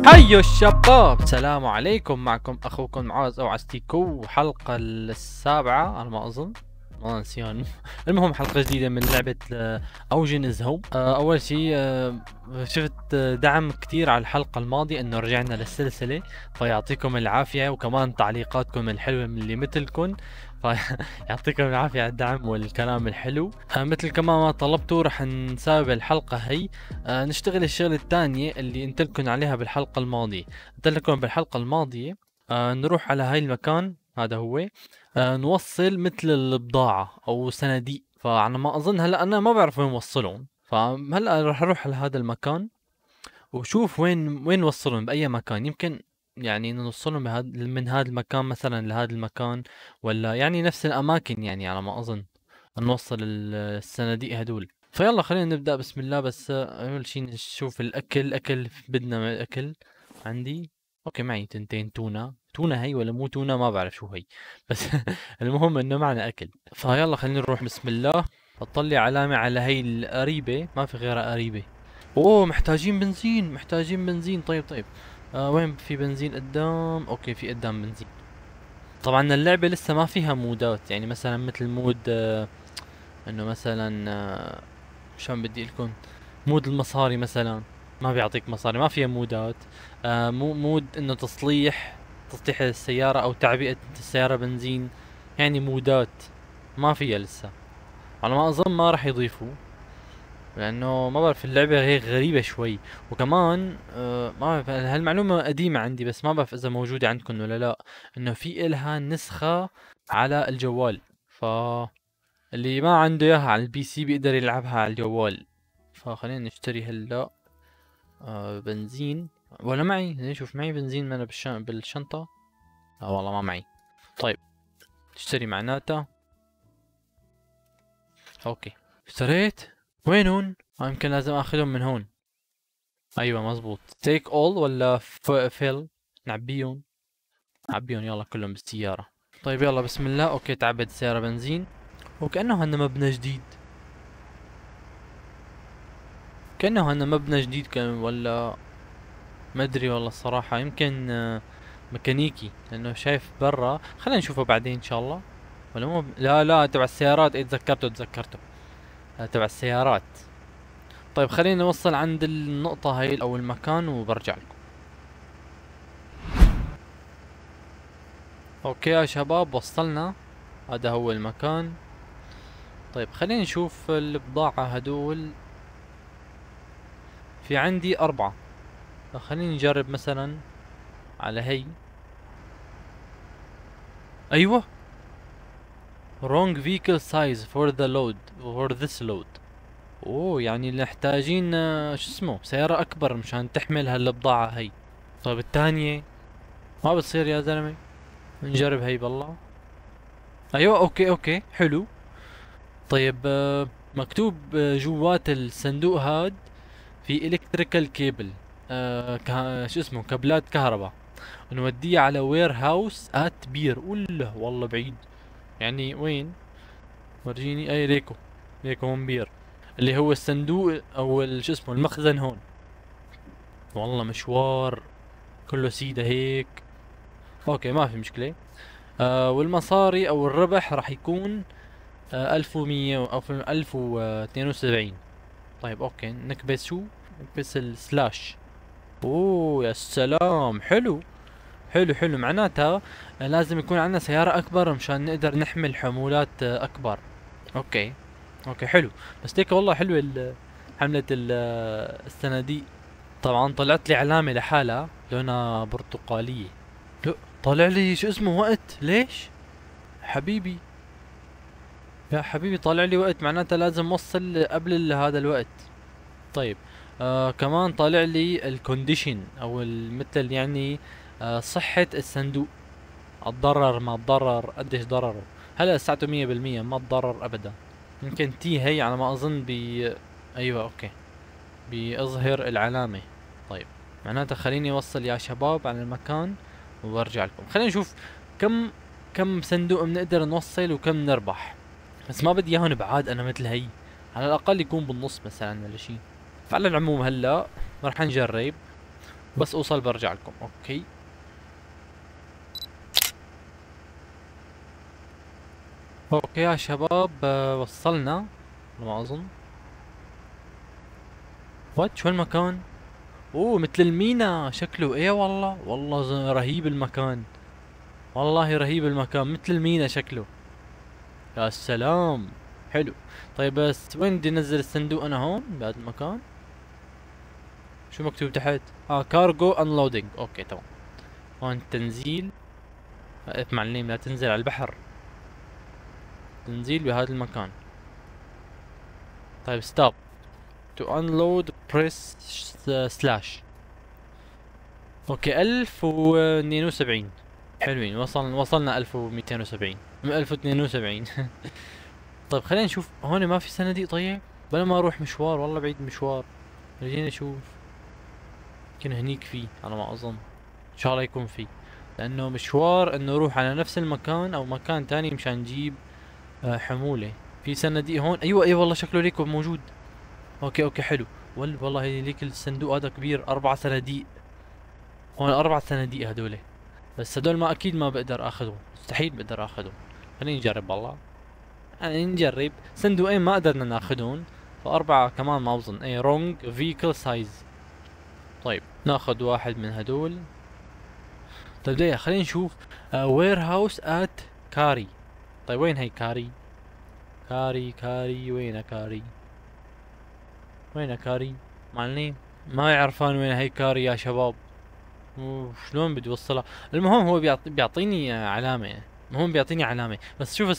هيو الشباب، السلام عليكم. معكم اخوكم معاذ او عستيكو، حلقة السابعة على ما اظن، ما نسيان. المهم حلقة جديدة من لعبة اوجن از هوم. اول شي شفت دعم كتير على الحلقة الماضية انه رجعنا للسلسلة، فيعطيكم العافية، وكمان تعليقاتكم الحلوة من اللي مثلكم، فيعطيكم العافية على الدعم والكلام الحلو. مثل كمان ما طلبتوا رح نساوي الحلقة هي نشتغل الشغلة الثانية اللي قلت لكم عليها بالحلقة الماضية. قلت لكم بالحلقة الماضية نروح على هاي المكان، هذا هو نوصل مثل البضاعة او صناديق، فعلى ما اظن هلا انا ما بعرف وين وصلهم، فهلا رح اروح على هذا المكان وشوف وين نوصلهم باي مكان. يمكن يعني نوصلهم من هذا المكان مثلا لهذا المكان، ولا يعني نفس الاماكن، يعني على ما اظن نوصل الصناديق هدول. فيلا خلينا نبدأ بسم الله. بس أول شي نشوف الأكل بدنا أكل. عندي أوكي، معي تنتين تونة هي ولا مو تونة، ما بعرف شو هي، بس المهم إنه معنا أكل. فيلا خلينا نروح بسم الله. بطلع علامة على هي القريبة، ما في غيرها قريبة. أوه محتاجين بنزين. طيب وين في بنزين قدام؟ أوكي في قدام بنزين. طبعا اللعبة لسه ما فيها مودات، يعني مثلا مثل مود انه مثلا شلون بدي لكم، مود المصاري مثلا ما بيعطيك مصاري، ما فيها مودات. مو مود انه تصليح السيارة او تعبئة السيارة بنزين، يعني مودات ما فيها لسه، على ما اظن ما راح يضيفوا، لانه ما بعرف اللعبة هيك غريبة شوي. وكمان ما بعرف هالمعلومة قديمة عندي، بس ما بعرف اذا موجودة عندكم ولا لا، انه في الها نسخة على الجوال، ف اللي ما عنده اياها على البي سي بيقدر يلعبها على الجوال. فخلينا نشتري هلا بنزين، ولا معي نشوف معي بنزين من بالشنطة. لا والله ما معي. طيب اشتري معناتها. اوكي اشتريت. وينهم؟ يمكن لازم اخذهم من هون. ايوه مزبوط، تيك اول ولا فيل. نعبيهم يلا كلهم بالسيارة. طيب يلا بسم الله. اوكي تعبت السيارة بنزين، وكأنه هن مبنى جديد، كان ولا ما ادري والله الصراحة. يمكن ميكانيكي، لانه شايف برا. خلينا نشوفه بعدين ان شاء الله. ولا مو لا تبع السيارات. ايه تذكرته تبع السيارات. طيب خلينا نوصل عند النقطة هاي او المكان وبرجع لكم. اوكي يا شباب وصلنا، هذا هو المكان. طيب خلينا نشوف البضاعة هدول. في عندي 4، خليني نجرب مثلا على هي. ايوه wrong vehicle size for this load. اوه يعني محتاجين شو اسمه سيارة اكبر مشان تحمل هالبضاعة هي. طيب الثانية ما بتصير يا زلمة. نجرب هي بالله. ايوه اوكي حلو. طيب مكتوب جوات الصندوق هاد في الكتريكال كيبل، شو اسمه كابلات كهرباء، نوديه على وير هاوس ات بير. ولا والله بعيد، يعني وين؟ ورجيني. اي ليكو هون بير، اللي هو الصندوق او شو اسمه المخزن هون. والله مشوار كله سيدة هيك. اوكي ما في مشكلة. والمصاري او الربح راح يكون 1100 او 1072. طيب اوكي نكبس شو؟ نكبس السلاش. اوه يا سلام، حلو معناتها لازم يكون عندنا سيارة اكبر مشان نقدر نحمل حمولات اكبر. اوكي حلو. بس ليك والله حلوة حملة الصناديق. طبعا طلعت لي علامة لحالها لونها برتقالية. لا طالع لي شو اسمه وقت. ليش حبيبي؟ يا حبيبي طالع لي وقت، معناتها لازم اوصل قبل هذا الوقت. طيب كمان طالع لي الكونديشن او مثل يعني صحة الصندوق، اتضرر ما اتضرر، قديش ضرره. هلا ساعته 100% ما اتضرر ابدا. يمكن تي هي على ما اظن ايوه اوكي بيظهر العلامة. طيب معناتها خليني اوصل يا شباب على المكان وبرجع لكم. خلينا نشوف كم صندوق بنقدر نوصل وكم نربح. بس ما بدي اياهم بعاد انا مثل هي، على الاقل يكون بالنص مثلا ولا شي. فعلى العموم هلا راح نجرب بس اوصل برجع لكم. اوكي اوكي يا شباب، وصلنا على ما اظن. وات شو المكان؟ اوه مثل المينا شكله. ايه والله والله رهيب المكان. والله رهيب المكان مثل المينا شكله. يا سلام. حلو. طيب بس وين بدي انزل الصندوق؟ انا هون بهذا المكان. شو مكتوب تحت؟ كارجو انلودينج. اوكي تمام. هون تنزيل. معلم لا تنزل على البحر. تنزيل بهذا المكان. طيب ستوب. تو انلود بريس سلاش. اوكي 1072. حلوين. وصلنا 1270 من 1072. طيب خلينا نشوف هون ما في صناديق. طيب بلا ما اروح مشوار، والله بعيد مشوار. خلينا نشوف. يمكن هنيك في على ما اظن. ان شاء الله يكون في، لانه مشوار انه نروح على نفس المكان او مكان تاني مشان نجيب حمولة. في صناديق هون. ايوه ايوه والله شكله ليكو موجود. اوكي اوكي حلو. والله ليك الصندوق هذا كبير. 4 صناديق. هون 4 صناديق هدول. بس هدول ما اكيد ما بقدر اخذهم. مستحيل بقدر اخذهم. خليني نجرب والله. يعني نجرب. صندوقين ما قدرنا ناخذهم، ف4 كمان ما بظن. اي رونج فيكل سايز. طيب ناخذ واحد من هدول. طيب دقيقة خلينا نشوف. وير هاوس ات كاري. طيب وين هي كاري؟ كاري وين كاري؟ وين كاري؟ معلنين ما يعرفان وين هي كاري يا شباب. شلون بدي اوصلها؟ المهم هو بيعطيني علامة. المهم بيعطيني علامة. بس شوف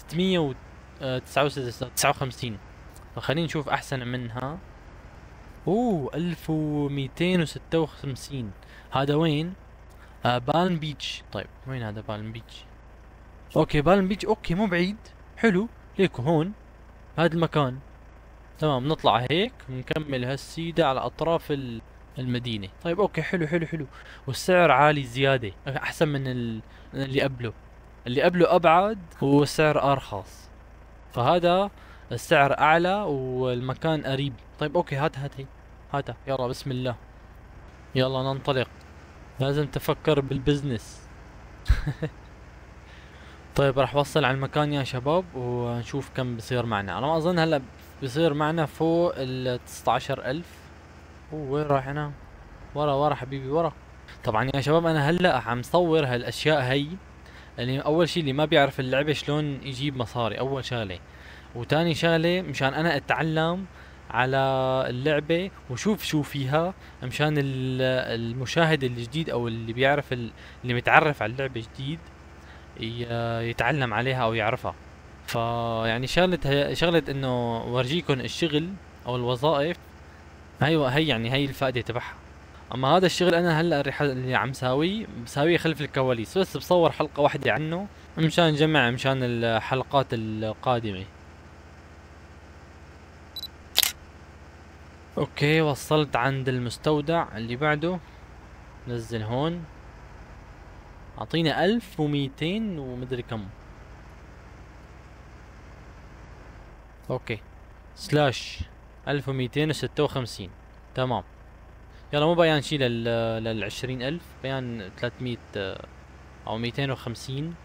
659. فخلينا نشوف احسن منها. اوه 1256. هذا وين؟ بالم بيتش. طيب وين هذا بالم بيتش؟ اوكي بالم بيتش. اوكي مو بعيد. حلو. ليكو هون هذا المكان. تمام نطلع هيك ونكمل هالسيدة على اطراف المدينة. طيب اوكي حلو حلو حلو. والسعر عالي زيادة، احسن من اللي قبله. اللي قبله ابعد والسعر ارخص، فهذا السعر اعلى والمكان قريب. طيب اوكي هات هي. هاتها يلا بسم الله. يلا ننطلق. لازم تفكر بالبزنس. طيب راح وصل على المكان يا شباب ونشوف كم بصير معنا. على ما اظن هلا بصير معنا فوق ال 19000. وين راح انا؟ ورا ورا حبيبي ورا. طبعا يا شباب انا هلا عم صور هالاشياء هي. اللي اول شيء اللي ما بيعرف اللعبة شلون يجيب مصاري اول شغلة. وتاني شغلة مشان انا اتعلم على اللعبة وشوف شو فيها، مشان المشاهد الجديد او اللي بيعرف اللي متعرف على اللعبة جديد يتعلم عليها او يعرفها. فيعني شغلة انه ورجيكم الشغل او الوظائف. ايوه هي يعني هي الفائدة تبعها. اما هذا الشغل انا هلا اللي عم بساويه خلف الكواليس، بس بصور حلقة واحدة عنه مشان نجمع مشان الحلقات القادمة. اوكي وصلت عند المستودع اللي بعده. نزل هون. اعطينا 1200 ومدري كم. اوكي سلاش 1256. تمام. يلا مو بيان شي لل20000. بيان 300 او 250.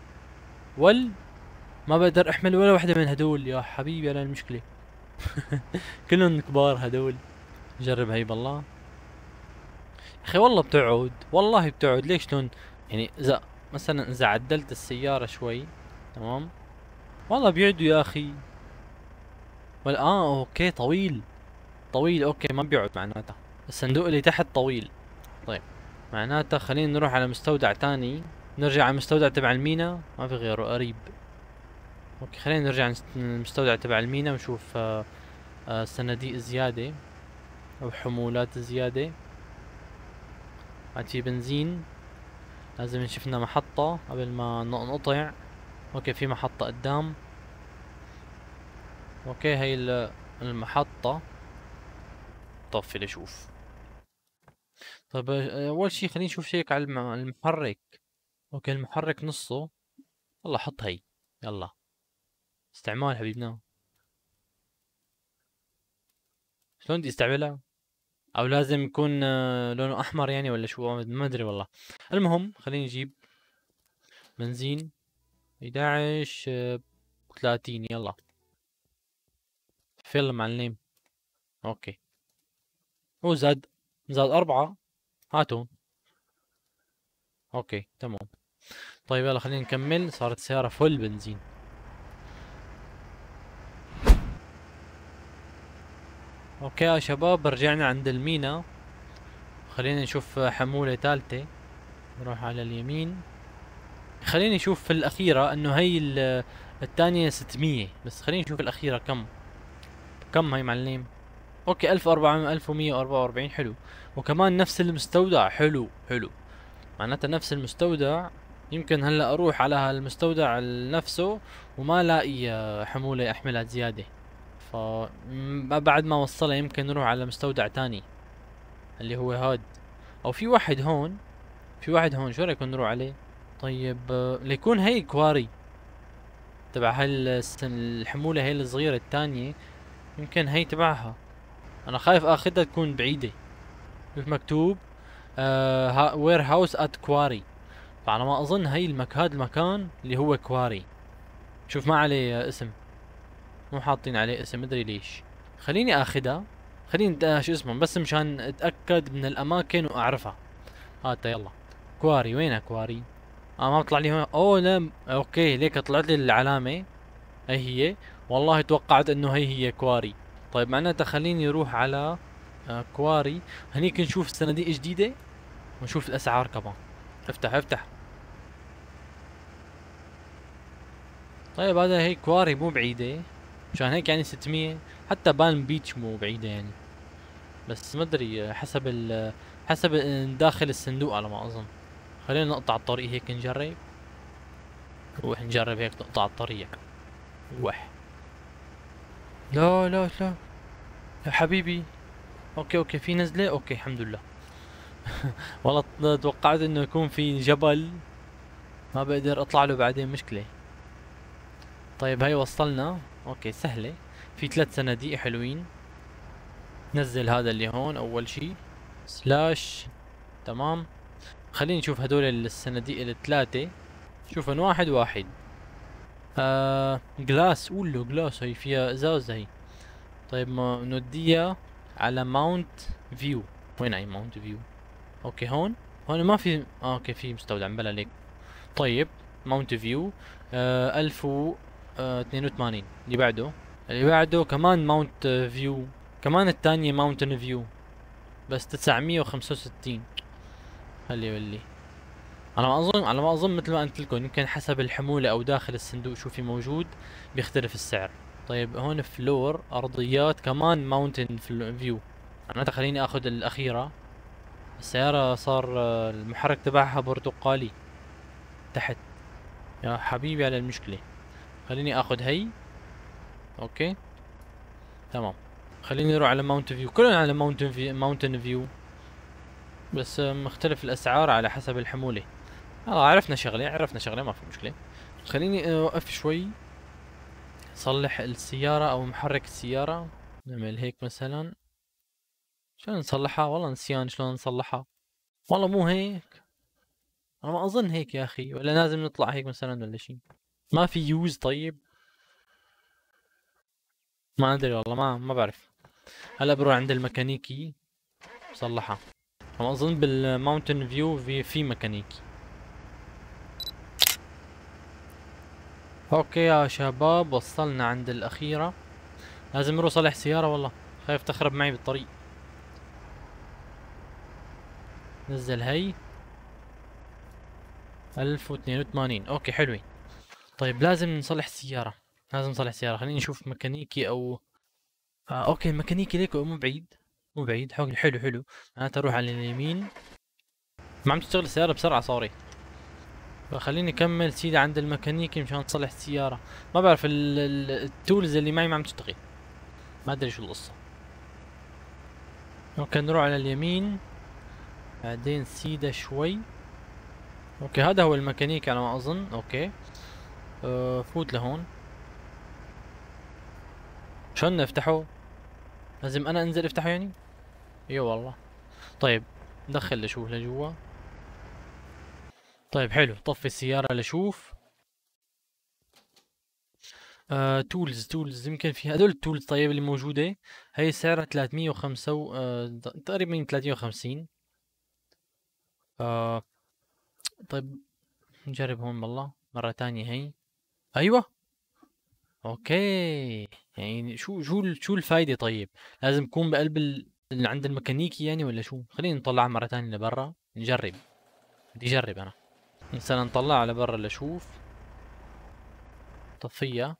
ما بقدر احمل ولا وحدة من هدول يا حبيبي. انا المشكلة. كلهم كبار هدول. جرب هي بالله. اخي والله بتقعد، والله بتقعد. ليش لون؟ يعني اذا مثلا اذا عدلت السيارة شوي. تمام. والله بيقعدوا يا اخي. ولا اوكي طويل. طويل اوكي ما بيقعد معناته. الصندوق اللي تحت طويل. طيب معناته خلينا نروح على مستودع تاني. نرجع على المستودع تبع المينا، ما في غيره قريب. اوكي خلينا نرجع المستودع تبع المينا ونشوف صناديق زيادة او حمولات زيادة. عاد في بنزين. لازم نشوف لنا محطة قبل ما نقطع. اوكي في محطة قدام. اوكي هي المحطة. طفي لشوف. طيب اول شي خلينا نشوف شيك على المحرك. اوكي المحرك نصه. والله حط هي. يلا استعمال حبيبنا. شلون بدي استعملها؟ او لازم يكون لونه احمر يعني ولا شو، ما ادري والله. المهم خليني نجيب بنزين 11 30 يلا. فيل معلم. اوكي. هو زاد 4. هاتون. اوكي تمام. طيب يلا خلينا نكمل، صارت السيارة فل بنزين. اوكي يا شباب رجعنا عند المينا، خلينا نشوف حمولة ثالثة. نروح على اليمين، خليني نشوف في الأخيرة انه هي الثانية 600 بس. خلينا نشوف الأخيرة كم هي معلم. اوكي 1400 1144 حلو. وكمان نفس المستودع، حلو حلو. معناتها نفس المستودع. يمكن هلا اروح على هالمستودع نفسه وما الاقي حمولة احملها زيادة. ف بعد ما وصلها يمكن نروح على مستودع تاني اللي هو هاد. او في واحد هون، شو رايكم نروح عليه؟ طيب ليكون هي كواري تبع الحمولة هي الصغيرة الثانية، يمكن هي تبعها. انا خايف اخذها تكون بعيدة. شوف مكتوب وير هاوس ات كواري، فعلى ما اظن هي هذا المكان اللي هو كواري. شوف ما عليه اسم، مو حاطين عليه اسم مدري ليش. خليني اخذها، خليني شو اسمه بس مشان اتاكد من الاماكن واعرفها. هاتا يلا. كواري وينها كواري؟ ما بطلع لي هون. اوه لا اوكي ليك طلعت لي العلامة. هي والله توقعت انه هي كواري. طيب معناتها خليني اروح على كواري، هنيك نشوف صناديق جديدة ونشوف الاسعار كمان. افتح. طيب هذا هي كواري مو بعيدة، مشان هيك يعني 600. حتى بالم بيتش مو بعيدة يعني، بس ما ادري حسب داخل الصندوق على ما اظن. خلينا نقطع الطريق هيك نجرب. روح نجرب هيك نقطع الطريق. روح. لا يا حبيبي. اوكي في نزلة، اوكي الحمد لله. والله توقعت انه يكون في جبل ما بقدر اطلع له بعدين مشكلة. طيب هاي وصلنا. اوكي سهلة. في 3 صناديق حلوين. نزل هذا اللي هون اول شي سلاش. تمام. خليني نشوف هدول الصناديق الثلاثة. شوف واحد. جلاس، قول له جلاس، هي فيها ازاز هي. طيب ما نوديها على ماونت فيو. وين هي ماونت فيو؟ اوكي هون ما في. اوكي في مستودع بلا ليك. طيب ماونت فيو 1082. اللي بعده كمان ماونت فيو، كمان الثانية ماونتن فيو بس 965. واللي على ما اظن مثل ما قلت لكم يمكن حسب الحمولة او داخل الصندوق شو في موجود بيختلف السعر. طيب هون فلور ارضيات كمان ماونتن فيو. معناتها خليني اخذ الاخيرة. السيارة صار المحرك تبعها برتقالي تحت. يا حبيبي على المشكلة. خليني اخذ هي. اوكي تمام. خليني نروح على ماونتن فيو، كلنا على ماونتن فيو بس مختلف الاسعار على حسب الحمولة. عرفنا شغلة ما في مشكلة. خليني اوقف شوي صلح السيارة او محرك السيارة. نعمل هيك مثلا. شلون نصلحها؟ والله نسيان شلون نصلحها. والله مو هيك، انا ما اظن هيك يا اخي، ولا لازم نطلع هيك مثلا ولا شيء. ما في يوز. طيب ما ادري والله، ما بعرف. هلا بروح عند الميكانيكي بصلحها. انا اظن بالماونتن فيو في ميكانيكي. اوكي يا شباب وصلنا عند الاخيرة. لازم اروح اصلح سيارة، والله خايف تخرب معي بالطريق. نزل هي 1082. اوكي حلوين. طيب لازم نصلح السيارة، خليني نشوف ميكانيكي او اوكي الميكانيكي ليكو مو بعيد حلو. معناتها اروح على اليمين. ما عم تشتغل السيارة بسرعة صارت. فخليني اكمل سيدي عند الميكانيكي مشان تصلح السيارة. ما بعرف التولز اللي معي ما عم تشتغل، ما ادري شو القصة. اوكي نروح على اليمين بعدين سيدا شوي. اوكي هذا هو الميكانيكي على ما اظن. اوكي فوت لهون. شلون نفتحه؟ لازم انا انزل افتحه يعني؟ اي والله. طيب ندخل لشوف لجوا. طيب حلو، طفي السيارة لشوف. تولز يمكن في هذول التولز طيب اللي موجودة. هي سعرها 305 تقريبا 350. طيب نجرب هون والله مرة تانية هي. ايوه اوكي. يعني شو الفايدة طيب؟ لازم يكون بقلب اللي عند الميكانيكي يعني ولا شو؟ خلينا نطلعها مرة تانية لبرا نجرب. بدي اجرب انا. مثلا نطلعها لبرا لشوف. طفيها.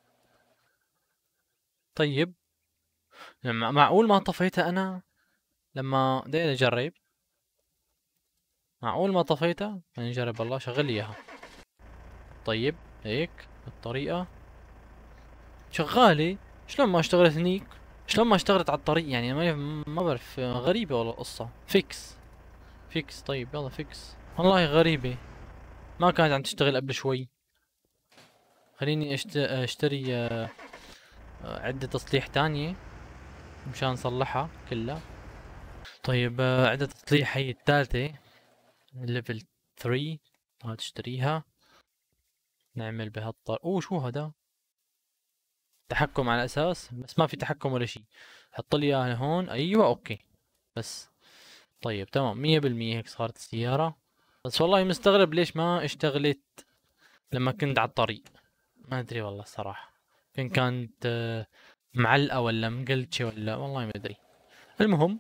طيب معقول ما طفيتها انا لما بدي اجرب؟ معقول ما طفيتها؟ خلينا نجرب والله، شغل لي اياها. طيب هيك بالطريقة شغالة. شلون ما اشتغلت هنيك؟ شلون ما اشتغلت على الطريق يعني؟ ما بعرف، غريبة والله القصة. فيكس طيب يلا فيكس. والله غريبة، ما كانت عم تشتغل قبل شوي. خليني اشتري عدة تصليح تانية مشان نصلحها كلها. طيب عدة تصليح هي الثالثة ليفل 3. هات اشتريها. نعمل اوه شو هذا؟ تحكم على اساس، بس ما في تحكم ولا شيء. حط لي اياها هون. ايوه اوكي بس. طيب تمام 100% هيك صارت السيارة. بس والله مستغرب ليش ما اشتغلت لما كنت على الطريق. ما ادري والله الصراحة. كانت معلقة ولا مقلتشة ولا والله ما ادري. المهم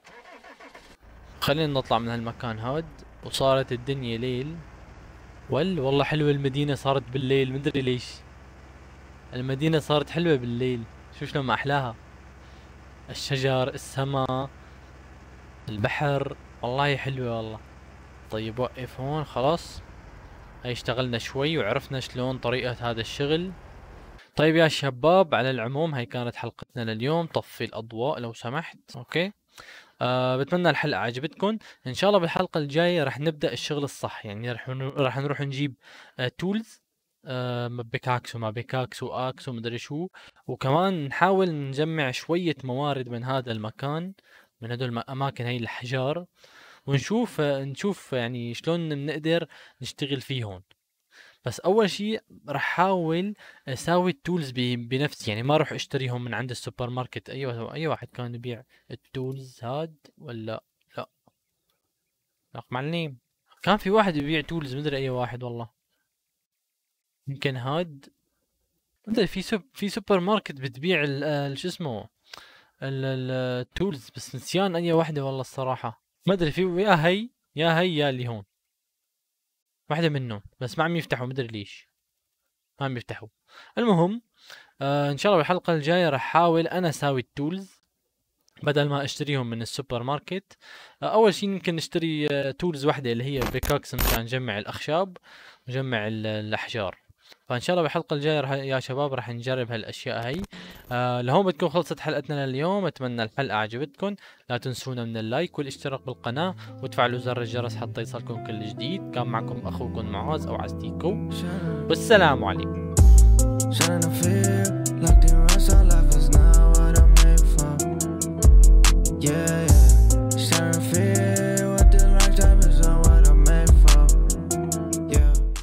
خلينا نطلع من هالمكان هاد. وصارت الدنيا ليل. والله حلوة المدينة صارت بالليل، مدري ليش. المدينة صارت حلوة بالليل. شلون ما احلاها. الشجر، السماء، البحر، والله حلوة والله. طيب وقف هون خلاص. هاي اشتغلنا شوي وعرفنا شلون طريقة هذا الشغل. طيب يا شباب، على العموم هاي كانت حلقتنا لليوم. طفي الأضواء لو سمحت. اوكي. بتمنى الحلقة عجبتكم. ان شاء الله بالحلقة الجاية رح نبدأ الشغل الصح، يعني رح نروح نجيب تولز. بيكاكس وما بيكاكس واكس ومدري شو. وكمان نحاول نجمع شوية موارد من هذا المكان، من هدول الأماكن هاي الأحجار. نشوف يعني شلون بنقدر نشتغل فيهم. بس اول شيء راح احاول اساوي التولز بنفسي، يعني ما اروح اشتريهم من عند السوبر ماركت. اي واحد كان يبيع التولز هاد ولا لا؟ لا معلم، كان في واحد يبيع تولز مدري اي واحد والله. يمكن هاد. مدري في سوبر ماركت بتبيع شو اسمه التولز، بس نسيان اي واحدة والله الصراحة. ما ادري في يا هي يا اللي هون واحدة منهم، بس ما عم يفتحوا مدري ليش. ما عم يفتحوا. المهم ان شاء الله بالحلقة الجاية راح احاول انا اساوي التولز بدل ما اشتريهم من السوبر ماركت. اول شيء يمكن نشتري تولز واحدة اللي هي بيكاكس مشان نجمع الاخشاب ونجمع الاحجار. فان شاء الله بالحلقة الجاية يا شباب راح نجرب هالاشياء هي. لهون بتكون خلصت حلقتنا لليوم. اتمنى الحلقة عجبتكم. لا تنسونا من اللايك والاشتراك بالقناة وتفعلوا زر الجرس حتى يصلكم كل جديد. كان معكم اخوكم معاذ او عزتيكو، والسلام عليكم.